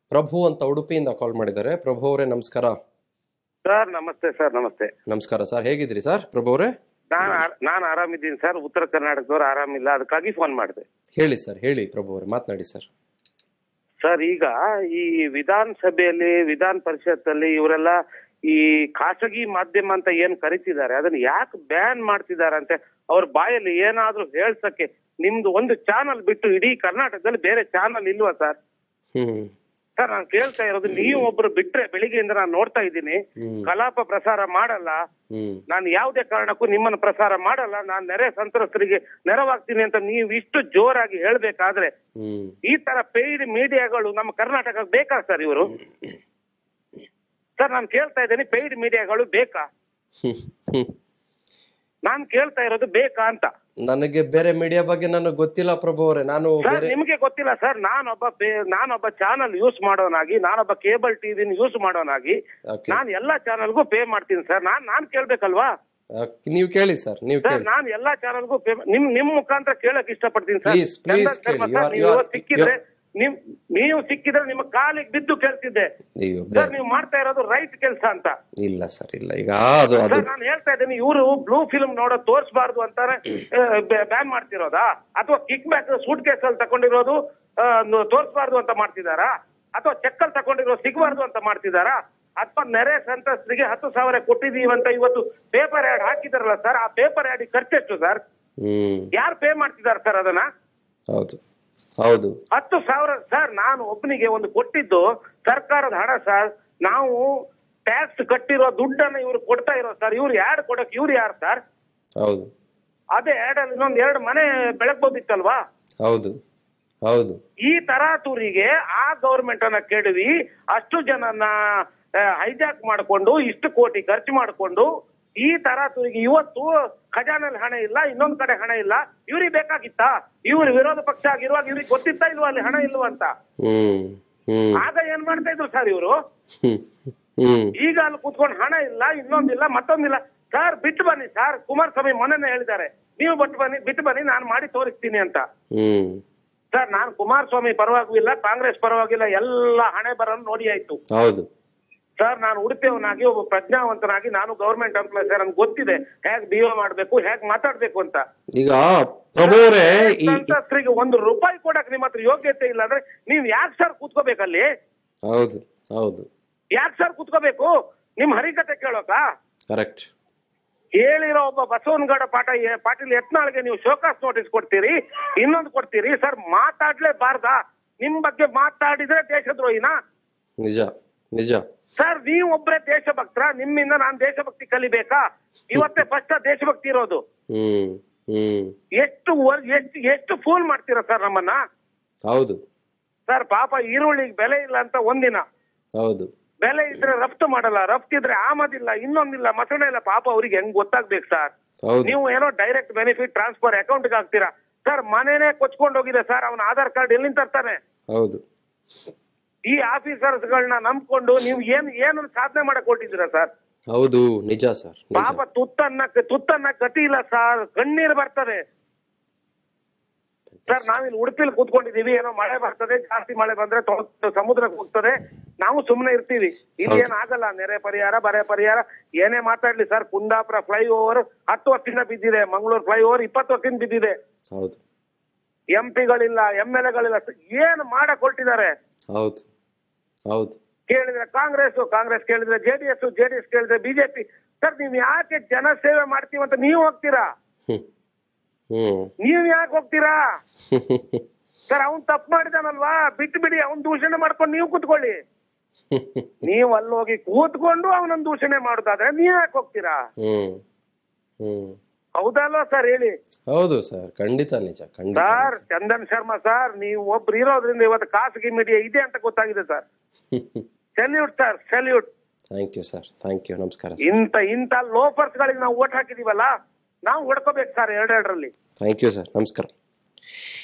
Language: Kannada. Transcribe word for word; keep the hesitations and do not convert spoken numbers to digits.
ಪ್ರಭು ಅಂತ ಉಡುಪಿಯಿಂದ ಕಾಲ್ ಮಾಡಿದ್ದಾರೆ. ಪ್ರಭು ಅವರೇ ನಮಸ್ಕಾರ. ಸರ್ ನಮಸ್ತೆ ಸರ್. ನಮಸ್ತೆ. ನಮಸ್ಕಾರ ಸರ್, ಹೇಗಿದ್ರಿ ಸರ್? ಪ್ರಭು ಅವರೇ, ನಾನು ನಾನು ಆರಾಮಿದ್ದೀನಿ ಸರ್. ಉತ್ತರ ಕರ್ನಾಟಕದವ್ರು ಆರಾಮಿಲ್ಲ, ಅದಕ್ಕಾಗಿ ಫೋನ್ ಮಾಡಿದೆ. ಹೇಳಿ ಸರ್, ಹೇಳಿ ಪ್ರಭು ಅವರೇ, ಮಾತನಾಡಿ ಸರ್. ಸರ್, ಈಗ ಈ ವಿಧಾನಸಭೆಯಲ್ಲಿ ವಿಧಾನ ಪರಿಷತ್ತಲ್ಲಿ ಇವರೆಲ್ಲ ಈ ಖಾಸಗಿ ಮಾಧ್ಯಮ ಅಂತ ಏನ್ ಕರಿತಿದ್ದಾರೆ ಅದನ್ನ ಯಾಕೆ ಬ್ಯಾನ್ ಮಾಡ್ತಿದ್ದಾರೆ ಅಂತ ಅವ್ರ ಬಾಯಲ್ಲಿ ಏನಾದ್ರೂ ಹೇಳ್ಸಕ್ಕೆ ನಿಮ್ದು ಒಂದು ಚಾನಲ್ ಬಿಟ್ಟು ಇಡೀ ಕರ್ನಾಟಕದಲ್ಲಿ ಬೇರೆ ಚಾನಲ್ ಇಲ್ವಾ ಸರ್? ಹ್ಮ್ ಸರ್, ನಾನು ಕೇಳ್ತಾ ಇರೋದು, ನೀವು ಒಬ್ರು ಬಿಟ್ರೆ ಬೆಳಿಗ್ಗೆಯಿಂದ ನಾನು ನೋಡ್ತಾ ಇದ್ದೀನಿ, ಕಲಾಪ ಪ್ರಸಾರ ಮಾಡಲ್ಲ. ನಾನು ಯಾವುದೇ ಕಾರಣಕ್ಕೂ ನಿಮ್ಮನ್ನ ಪ್ರಸಾರ ಮಾಡಲ್ಲ, ನಾನು ನೆರೆ ಸಂತ್ರಸ್ತರಿಗೆ ನೆರವಾಗ್ತೀನಿ ಅಂತ ನೀವು ಇಷ್ಟು ಜೋರಾಗಿ ಹೇಳ್ಬೇಕಾದ್ರೆ ಈ ತರ ಪೇಯ್ಡ್ ಮೀಡಿಯಾಗಳು ನಮ್ಮ ಕರ್ನಾಟಕಕ್ಕೆ ಬೇಕಾ ಸರ್? ಇವರು ಸರ್, ನಾನು ಕೇಳ್ತಾ ಇದ್ದೀನಿ, ಪೇಯ್ಡ್ ಮೀಡಿಯಾಗಳು ಬೇಕಾ? ನಾನು ಕೇಳ್ತಾ ಇರೋದು ಬೇಕಾ ಅಂತ. ನನಗೆ ಬೇರೆ ಮೀಡಿಯಾ ಬಗ್ಗೆ ನನಗೆ ಗೊತ್ತಿಲ್ಲ ಪ್ರಭು ಅವರೇ. ನಾನು ಸರ್, ನಿಮಗೆ ಗೊತ್ತಿಲ್ಲ ಸರ್. ನಾನೊಬ್ಬ ನಾನೊಬ್ಬ ಚಾನಲ್ ಯೂಸ್ ಮಾಡೋನಾಗಿ, ನಾನೊಬ್ಬ ಕೇಬಲ್ ಟಿವಿನ ಯೂಸ್ ಮಾಡೋನಾಗಿ ನಾನು ಎಲ್ಲಾ ಚಾನಲ್ಗೂ ಪೇ ಮಾಡ್ತೀನಿ ಸರ್. ನಾನ್ ನಾನ್ ಕೇಳ್ಬೇಕಲ್ವಾ? ನೀವು ಕೇಳಿ ಸರ್, ನೀವು ಸರ್. ನಾನು ಎಲ್ಲಾ ಚಾನಲ್ಗೂ ಪೇ ನಿಮ್ ನಿಮ್ ಮುಖಾಂತರ ಕೇಳಕ್ ಇಷ್ಟಪಡ್ತೀನಿ ಸರ್. ಸಿಕ್ಕಿದ್ರೆ ನಿಮ್ ನೀವು ಸಿಕ್ಕಿದ್ರೆ ನಿಮ್ಮ ಕಾಲಿಗೆ ಬಿದ್ದು ಕೇಳ್ತಿದ್ದೆ ಸರ್. ನೀವು ಮಾಡ್ತಾ ಇರೋದು ರೈಟ್ ಕೆಲಸ ಅಂತ. ಇಲ್ಲ ಸರ್, ಇಲ್ಲ. ಈಗ ನಾನು ಹೇಳ್ತಾ ಇದ್ದೀನಿ, ಇವರು ಬ್ಲೂ ಫಿಲ್ಮ್ ನೋಡೋದು ತೋರಿಸಬಾರ್ದು ಅಂತಾನೆ ಬ್ಯಾನ್ ಮಾಡ್ತಿರೋದಾ, ಅಥವಾ ಕಿಕ್ ಬ್ಯಾಕ್ ಸೂಟ್ ಕೇಸ್ ಅಲ್ಲಿ ತಗೊಂಡಿರೋದು ತೋರಿಸಬಾರ್ದು ಅಂತ ಮಾಡ್ತಿದಾರಾ, ಅಥವಾ ಚೆಕ್ಕಲ್ಲಿ ತಗೊಂಡಿರೋ ಸಿಗಬಾರ್ದು ಅಂತ ಮಾಡ್ತಿದಾರಾ, ಅಥವಾ ನೆರೆ ಸಂತ್ರಸ್ತರಿಗೆ ಹತ್ತು ಸಾವಿರ ಕೊಟ್ಟಿದೀವಿ ಅಂತ ಇವತ್ತು ಪೇಪರ್ ಆಡ್ ಹಾಕಿದಾರಲ್ಲ ಸರ್, ಆ ಪೇಪರ್ ಆಡ್ ಖರ್ಚೆಷ್ಟು ಸರ್? ಯಾರು ಪೇ ಮಾಡ್ತಿದಾರೆ ಸರ್ ಅದನ್ನ? ಹೌದು ಹೌದು ಹತ್ತು ಸಾವಿರ ಸರ್. ನಾನು ಒಬ್ಬನಿಗೆ ಒಂದು ಕೊಟ್ಟಿದ್ದು ಸರ್ಕಾರದ ಹಣ ಸರ್. ನಾವು ಟ್ಯಾಕ್ಸ್ ಕಟ್ಟಿರೋ ದುಡ್ಡನ್ನ ಇವ್ರು ಕೊಡ್ತಾ ಇರೋ ಸರ್. ಇವ್ರು ಯಾರು ಕೊಡಕ್ ಇವ್ರು ಯಾರು ಸರ್? ಹೌದು. ಅದೇ ಆಡ್ ಅಲ್ಲಿ ಇನ್ನೊಂದ್ ಎರಡು ಮನೆ ಬೆಳಗ್ಬೋದಿತ್ತಲ್ವಾ? ಹೌದು ಹೌದು. ಈ ತರಾತುರಿಗೆ ಆ ಗೌರ್ಮೆಂಟ್ ಅನ್ನ ಕೆಡವಿ ಅಷ್ಟು ಜನನ್ನ ಹೈಜಾಕ್ ಮಾಡ್ಕೊಂಡು ಇಷ್ಟು ಕೋಟಿ ಖರ್ಚು ಮಾಡ್ಕೊಂಡು ಈ ತರಾತುರಿಗೆ ಇವತ್ತು ಖಜಾನಲ್ಲಿ ಹಣ ಇಲ್ಲ, ಇನ್ನೊಂದ್ ಕಡೆ ಹಣ ಇಲ್ಲ. ಇವ್ರಿಗೆ ಬೇಕಾಗಿತ್ತಾ? ಇವ್ರು ವಿರೋಧ ಪಕ್ಷ ಆಗಿರುವಾಗ ಇವ್ರಿಗೆ ಗೊತ್ತಿತ್ತಾ ಇಲ್ವಾ ಅಲ್ಲಿ ಹಣ ಇಲ್ವಾ ಅಂತ? ಆಗ ಏನ್ ಮಾಡ್ತಾ ಇದ್ರು ಸರ್ ಇವರು? ಈಗ ಅಲ್ಲಿ ಕೂತ್ಕೊಂಡು ಹಣ ಇಲ್ಲ, ಇನ್ನೊಂದಿಲ್ಲ, ಮತ್ತೊಂದಿಲ್ಲ. ಸರ್, ಬಿಟ್ಟು ಬನ್ನಿ ಸರ್. ಕುಮಾರಸ್ವಾಮಿ ಮೊನ್ನೆ ಹೇಳಿದ್ದಾರೆ, ನೀವು ಬಿಟ್ಟು ಬನ್ನಿ ಬಿಟ್ಟು ಬನ್ನಿ ನಾನು ಮಾಡಿ ತೋರಿಸ್ತೀನಿ ಅಂತ. ಸರ್, ನಾನು ಕುಮಾರಸ್ವಾಮಿ ಪರವಾಗೂ ಇಲ್ಲ, ಕಾಂಗ್ರೆಸ್ ಪರವಾಗಿಲ್ಲ, ಎಲ್ಲ ಹಣೆ ಬರನ್ನು ನೋಡಿ ಆಯ್ತು. ಹೌದು ಸರ್, ನಾನು ಉಡುಪಿಯವನಾಗಿ ಒಬ್ಬ ಪ್ರಜ್ಞಾವಂತನಾಗಿ ನಾನು ಗವರ್ಮೆಂಟ್ ಎಂಪ್ಲಾಯ್ ಸರ್. ನನ್ಗೆ ಗೊತ್ತಿದೆ ಹೇಗ್ ಬಿಹೇವ್ ಮಾಡ್ಬೇಕು, ಹೇಗ್ ಮಾತಾಡ್ಬೇಕು ಅಂತ. ಈಗ ಸಂತ್ರಸ್ತರಿಗೆ ಒಂದು ರೂಪಾಯಿ ಕೊಡಕ್ ನಿಮ್ಮ ಹತ್ರ ಯೋಗ್ಯತೆ ಇಲ್ಲ ಅಂದ್ರೆ ನೀವ್ ಯಾಕೆ ಸರ್ ಕೂತ್ಕೋಬೇಕಲ್ಲಿ? ಹೌದು ಹೌದು. ಯಾಕೆ ಸರ್ ಕೂತ್ಕೋಬೇಕು? ನಿಮ್ ಹರಿಕತೆ ಕೇಳೋಕ? ಕರೆಕ್ಟ್. ಹೇಳಿರೋ ಒಬ್ಬ ಬಸವನಗೌಡ ಪಾಟ ಪಾಟೀಲ್ ಯತ್ನಾಳ್ಗೆ ನೀವು ಶೋಕಾಸ್ ನೋಟಿಸ್ ಕೊಡ್ತೀರಿ, ಇನ್ನೊಂದು ಕೊಡ್ತೀರಿ ಸರ್. ಮಾತಾಡ್ಲೇಬಾರ್ದಾ? ನಿಮ್ ಬಗ್ಗೆ ಮಾತಾಡಿದ್ರೆ ದೇಶದ್ರೋಹಿನಾ? ನಿಜ ನಿಜ ಸರ್. ನೀವು ಒಬ್ಬರೇ ದೇಶಭಕ್ತರ? ನಿಮ್ಮಿಂದ ನಾನ್ ದೇಶಭಕ್ತಿ ಕಲಿಬೇಕಾ? ಇವತ್ತೇ ಫಸ್ಟ್ ದೇಶಭಕ್ತಿ ಇರೋದು. ಎಷ್ಟು ಎಷ್ಟು ಎಷ್ಟು ಫೂಲ್ ಮಾಡ್ತೀರಾ ಸರ್ ನಮ್ಮನ್ನ? ಹೌದು ಸರ್. ಪಾಪ ಈರುಳ್ಳಿಗೆ ಬೆಲೆ ಇಲ್ಲ ಅಂತ ಒಂದಿನ, ಹೌದು, ಬೆಲೆ ಇದ್ರೆ ರಫ್ತು ಮಾಡಲ್ಲ, ರಫ್ತಿದ್ರೆ ಆಮದಿಲ್ಲ, ಇನ್ನೊಂದಿಲ್ಲ, ಮಸಣೆ ಇಲ್ಲ. ಪಾಪ ಅವ್ರಿಗೆ ಹೆಂಗ್ ಗೊತ್ತಾಗ್ಬೇಕು ಸರ್? ನೀವು ಏನೋ ಡೈರೆಕ್ಟ್ ಬೆನಿಫಿಟ್ ಟ್ರಾನ್ಸ್ಫರ್ ಅಕೌಂಟ್ಗೆ ಹಾಕ್ತೀರಾ ಸರ್. ಮನೇನೆ ಕೊಚ್ಕೊಂಡು ಹೋಗಿದೆ ಸರ್. ಅವನ ಆಧಾರ್ ಕಾರ್ಡ್ ಎಲ್ಲಿಂದ ತರ್ತಾನೆ? ಹೌದು. ಈ ಆಫೀಸರ್ಸ್ ಗಳನ್ನ ನಂಬ್ಕೊಂಡು ನೀವು ಏನ್ ಏನು ಸಾಧನೆ ಮಾಡಕ್ ಕೊಟ್ಟಿದ್ದೀರಾ ಸರ್? ಹೌದು, ನಿಜ ಸರ್. ಪಾಪ ತುತ್ತನ್ನ ತುತ್ತನ್ನ ಗತಿ ಇಲ್ಲ ಸರ್. ಕಣ್ಣೀರು ಬರ್ತದೆ ಸರ್. ನಾವಿಲ್ಲಿ ಉಡುಪಿಲಿ ಕೂತ್ಕೊಂಡಿದೀವಿ, ಏನೋ ಮಳೆ ಬರ್ತದೆ, ಜಾಸ್ತಿ ಮಳೆ ಬಂದ್ರೆ ಸಮುದ್ರಕ್ಕೆ ಹೋಗ್ತದೆ, ನಾವು ಸುಮ್ನೆ ಇರ್ತೀವಿ. ಇಲ್ಲಿ ಏನ್ ಆಗಲ್ಲ. ನೆರೆ ಪರಿಹಾರ, ಬರೆ ಪರಿಹಾರ ಏನೇ ಮಾತಾಡ್ಲಿ ಸರ್. ಕುಂದಾಪುರ ಫ್ಲೈ ಓವರ್ ಹತ್ತು ವರ್ಷದಿಂದ ಬಿದ್ದಿದೆ, ಮಂಗಳೂರು ಫ್ಲೈ ಓವರ್ ಇಪ್ಪತ್ತು ವರ್ಷದಿಂದ ಬಿದ್ದಿದೆ. ಹೌದು. ಎಂ ಪಿಗಳಿಲ್ಲ, ಎಂ ಎಲ್ ಎಗಳಿಲ್ಲ. ಏನ್ ಮಾಡಕ್ ಹೊರಟಿದ್ದಾರೆ? ಹೌದು ಹೌದು. ಕೇಳಿದ್ರೆ ಕಾಂಗ್ರೆಸ್, ಕಾಂಗ್ರೆಸ್ ಕೇಳಿದ್ರೆ ಜೆಡಿಎಸ್, ಜೆಡಿಎಸ್ ಕೇಳಿದ್ರೆ ಬಿಜೆಪಿ. ಸರ್, ನೀವ್ ಯಾಕೆ ಜನ ಸೇವೆ ಮಾಡ್ತೀವಂತ ನೀವು ಹೋಗ್ತೀರಾ? ನೀವ್ ಯಾಕೆ ಹೋಗ್ತೀರಾ ಸರ್? ಅವ್ನ್ ತಪ್ಪು ಮಾಡಿದಾನಲ್ವಾ, ಬಿಟ್ಟು ಬಿಡಿ. ಅವ್ನ್ ದೂಷಣೆ ಮಾಡ್ಕೊಂಡು ನೀವು ಕೂತ್ಕೊಳ್ಳಿ. ನೀವ್ ಅಲ್ಲಿ ಹೋಗಿ ಕೂತ್ಕೊಂಡು ಅವನನ್ನ ದೂಷಣೆ ಮಾಡುದಾದ್ರೆ ನೀವ್ ಯಾಕೆ ಹೋಗ್ತೀರಾ? ಹೌದಲ್ವಾ ಸರ್? ಹೇಳಿ. ಹೌದು ಸರ್, ಖಂಡಿತ ನಿಜ. ಖಂಡಿತ ಸರ್. ಚಂದನ್ ಶರ್ಮಾ ಸರ್, ನೀವು ಒಬ್ರು ಇರೋದ್ರಿಂದ ಇವತ್ತು ಖಾಸಗಿ ಮೀಡಿಯಾ ಇದೆ ಅಂತ ಗೊತ್ತಾಗಿದೆ sir. Salute sir, salute. Thank you sir, thank you. ನಮಸ್ಕಾರ. ಇಂತ ಇಂತ ಲೋಫರ್ಸ್ ಗಳಿಗೆ ನಾವು ಓಟ್ ಹಾಕಿದೀವಲ್ಲ, ನಾವು ಹೊಡ್ಕೋಬೇಕು ಸರ್ ಎರಡೆರಡರಲ್ಲಿ. ಥ್ಯಾಂಕ್ ಯು ಸರ್, ನಮಸ್ಕಾರ.